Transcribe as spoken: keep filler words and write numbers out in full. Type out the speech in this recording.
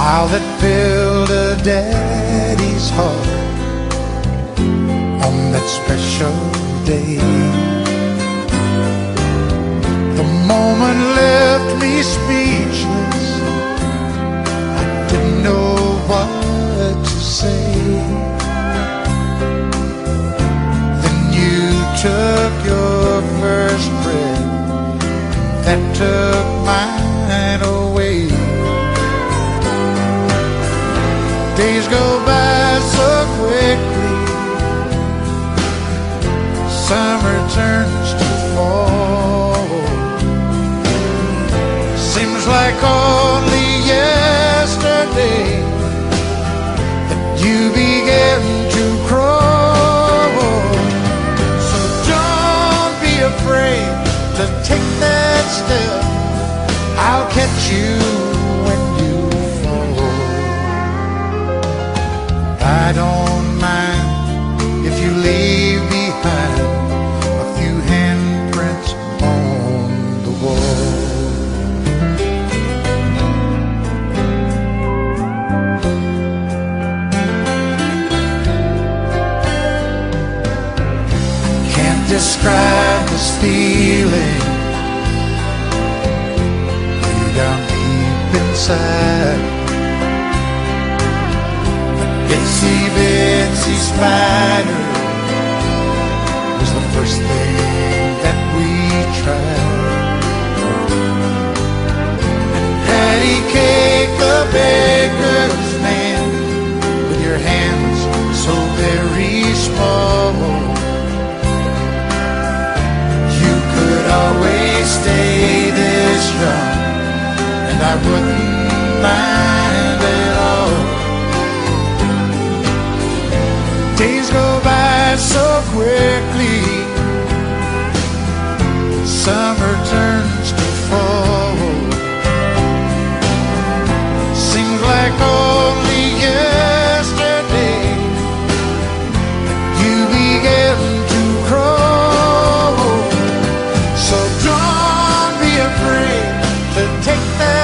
smile that filled a daddy's heart on that special day. The moment left me speechless. I didn't know what to say. Then you took your first breath, that took mine away. Days go by so quickly, summer turns to fall. Seems like only yesterday that you began to crawl. So don't be afraid to take that step. I'll catch you when you fall. I don't mind if you leave behind a few handprints on the wall. I can't describe this feeling way down deep inside. Itsy bitsy spider was the first thing that we tried. And patty cake, the baker's man, with your hands so very small. You could always stay this young, and I wouldn't mind at all. Days go by so quickly, summer turns to fall. Seems like only yesterday you began to crawl. So don't be afraid to take that